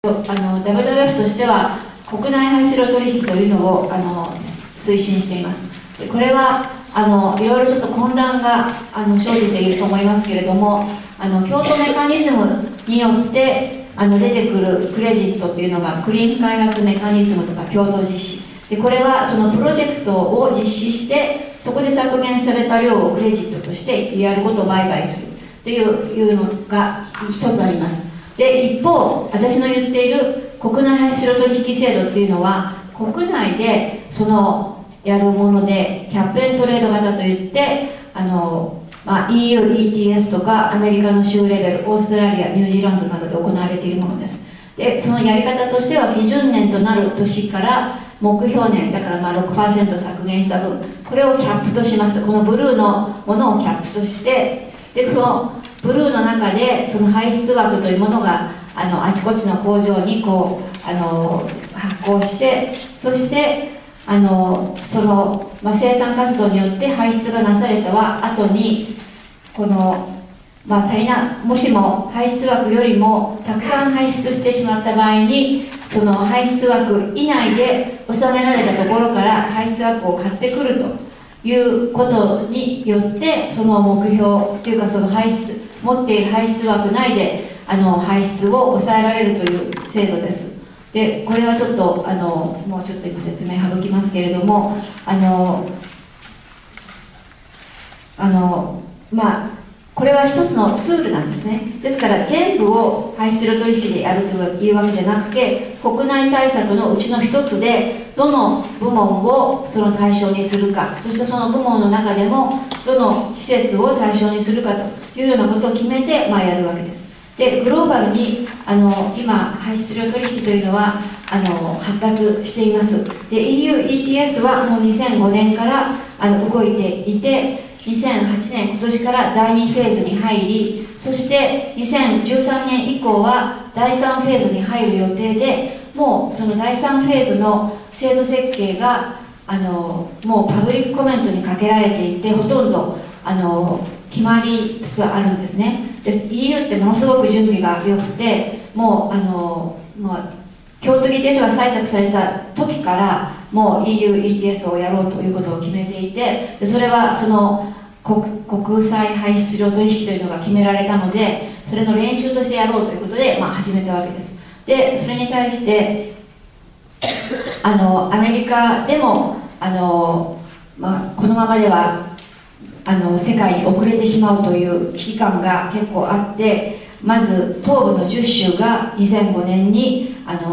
WWF としては国内排出量取引というのを推進しています。でこれはいろいろちょっと混乱が生じていると思いますけれども、京都メカニズムによって出てくるクレジットっていうのがクリーン開発メカニズムとか京都実施で、これはそのプロジェクトを実施してそこで削減された量をクレジットとしてやることを売買するというのが一つあります。で一方、私の言っている国内排出量取引制度っていうのは国内でやるもので、キャップエントレード型といってEU、ETS とかアメリカの州レベル、オーストラリア、ニュージーランドなどで行われているものです。でそのやり方としては基準年となる年から目標年だから 6% 削減した分、これをキャップとします。このブルーのものをキャップとして、でそのブルーの中でその排出枠というものがあちこちの工場に発行して、そして生産活動によって排出がなされた後にもしも排出枠よりもたくさん排出してしまった場合に、その排出枠以内で収められたところから排出枠を買ってくるということによって、その目標というかその持っている排出枠内で排出を抑えられるという制度です。でこれはちょっともうちょっと今説明省きますけれども、これは一つのツールなんですね。ですから全部を排出量取引でやるというわけじゃなくて、国内対策のうちの一つでどの部門をその対象にするか、そしてその部門の中でもどの施設を対象にするかというようなことを決めてやるわけです。でグローバルに今排出量取引というのは発達しています。で EU ETS はもう2005年から動いていて、2008年今年から第2フェーズに入り、そして2013年以降は第3フェーズに入る予定で、もうその第3フェーズの制度設計がもうパブリックコメントにかけられていて、ほとんど決まりつつあるんですね。で EU ってものすごく準備が良くて、もう京都議定書が採択された時からもう EU ETS をやろうということを決めていて、でそれはその国際排出量取引というのが決められたので、それの練習としてやろうということで、始めたわけです。でそれに対してアメリカでもこのままでは世界に遅れてしまうという危機感が結構あって、まず東部の10州が2005年に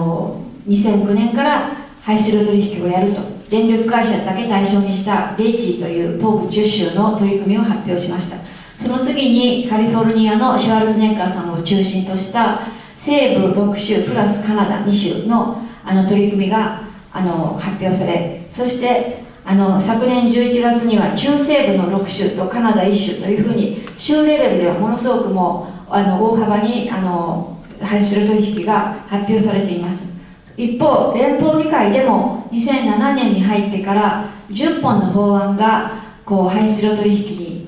2009年から排出量取引をやると、電力会社だけ対象にしたレイチーという東部10州の取り組みを発表しました。その次にカリフォルニアのシュワルツネッガーさんを中心とした西部6州プラスカナダ2州の取り組みが発表され、そして昨年11月には中西部の6州とカナダ1州というふうに州レベルではものすごくもう大幅に排出量取引が発表されています。一方、連邦議会でも2007年に入ってから10本の法案が排出量取引に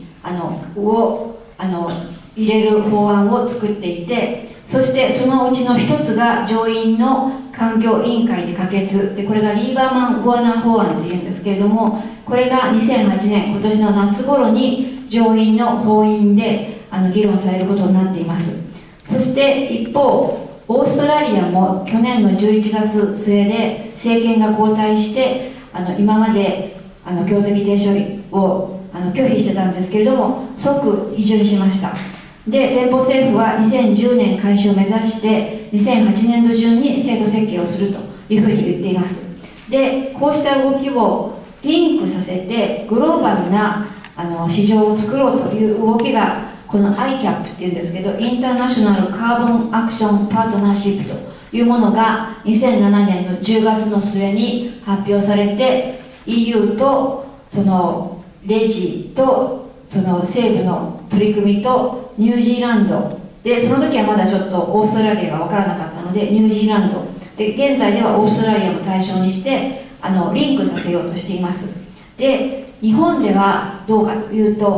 入れる法案を作っていて、そしてそのうちの一つが上院の環境委員会で可決で、これがリーバーマン・ウォーナー法案というんですけれども、これが2008年今年の夏頃に上院の法院で議論されることになっています。そして一方、オーストラリアも去年の11月末で政権が交代して、今まで京都議定書を拒否してたんですけれども、即批准しました。で連邦政府は2010年開始を目指して2008年度中に制度設計をするというふうに言っています。でこうした動きをリンクさせてグローバルな市場を作ろうという動きがこの ICAP っていうんですけど、インターナショナルカーボンアクションパートナーシップというものが2007年の10月の末に発表されて、 EU とそのレジとその西部の取り組みとニュージーランドで、その時はまだちょっとオーストラリアが分からなかったのでニュージーランドで、現在ではオーストラリアも対象にしてリンクさせようとしています。で日本ではどうかというと、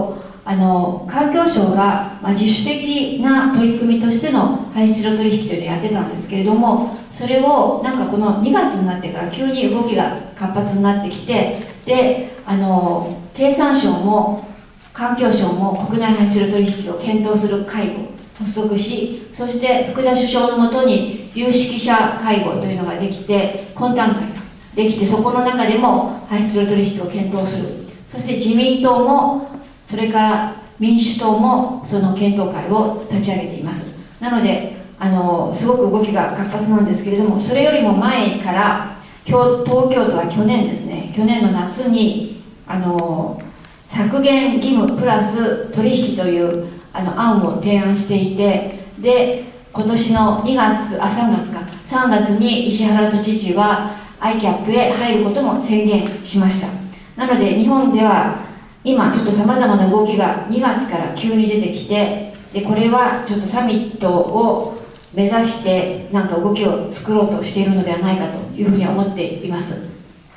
環境省が、自主的な取り組みとしての排出量取引というのをやってたんですけれども、それをなんかこの2月になってから急に動きが活発になってきて、で経産省も環境省も国内排出量取引を検討する会を発足し、そして福田首相のもとに有識者会合というのができて、懇談会ができて、そこの中でも排出量取引を検討する。そして自民党もそれから民主党もその検討会を立ち上げています。なのですごく動きが活発なんですけれども、それよりも前から東京都は去年ですね、去年の夏に削減義務プラス取引という案を提案していて、で今年の3月に石原都知事は ICAP へ入ることも宣言しました。なので日本では今ちょっとさまざまな動きが2月から急に出てきて、でこれはちょっとサミットを目指してなんか動きを作ろうとしているのではないかというふうに思っています。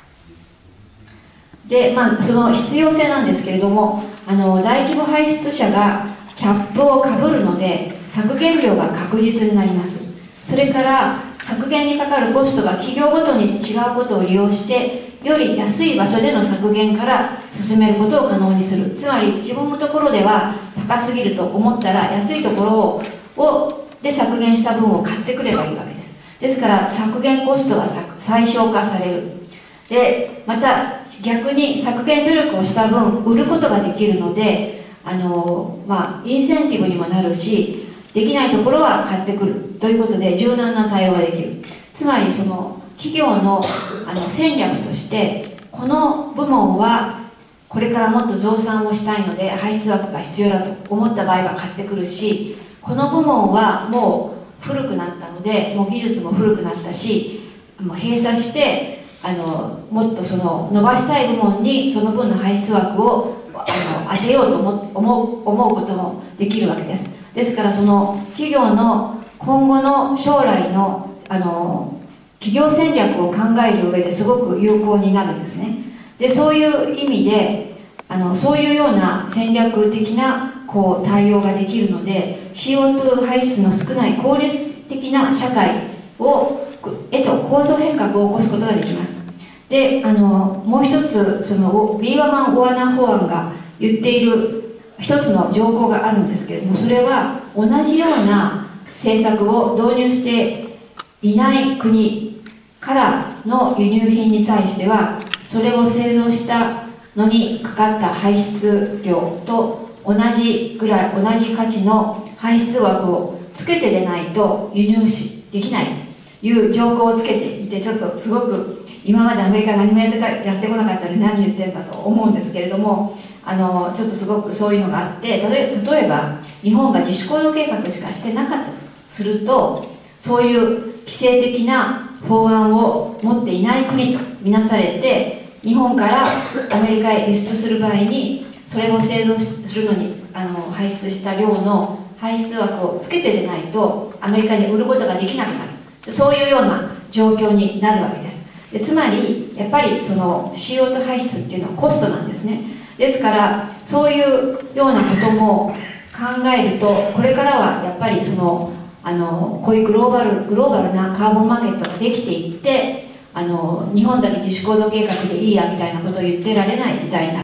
で、その必要性なんですけれども、大規模排出者がキャップをかぶるので削減量が確実になります。それから削減にかかるコストが企業ごとに違うことを利用して、より安い場所での削減から進めることを可能にする。つまり自分のところでは高すぎると思ったら、安いところで削減した分を買ってくればいいわけです。ですから削減コストが最小化される。でまた逆に削減努力をした分売ることができるので、インセンティブにもなるし、できないところは買ってくるということで柔軟な対応ができる。つまりその企業の戦略として、この部門はこれからもっと増産をしたいので排出枠が必要だと思った場合は買ってくるし、この部門はもう古くなったので、もう技術も古くなったし、もう閉鎖してもっとその伸ばしたい部門にその分の排出枠を当てようと思うこともできるわけです。ですからその企業の今後の将来の企業戦略を考える上ですごく有効になるんですね。でそういう意味でそういうような戦略的な対応ができるので、 CO2 排出の少ない効率的な社会へと構造変革を起こすことができます。でもう一つそのリーバマン・オアナ法案が言っている一つの条項があるんですけれども、それは同じような政策を導入していない国からの輸入品に対しては、それを製造したのにかかった排出量と同じ価値の排出枠をつけてでないと輸入できないという条項をつけていて、ちょっとすごく今までアメリカ何もやってこなかったのに何言ってんだと思うんですけれども、ちょっとすごくそういうのがあって、例えば日本が自主行動計画しかしてなかったとすると、そういう規制的な法案を持っていない国とみなされて、日本からアメリカへ輸出する場合にそれを製造するのに排出した量の排出枠をつけてでないとアメリカに売ることができなくなる、そういうような状況になるわけです。でつまりやっぱりその CO2 排出っていうのはコストなんですね。ですからそういうようなことも考えると、これからはやっぱりそのこういうグローバルなカーボンマーケットができていって、日本だけ自主行動計画でいいやみたいなことを言ってられない時代にな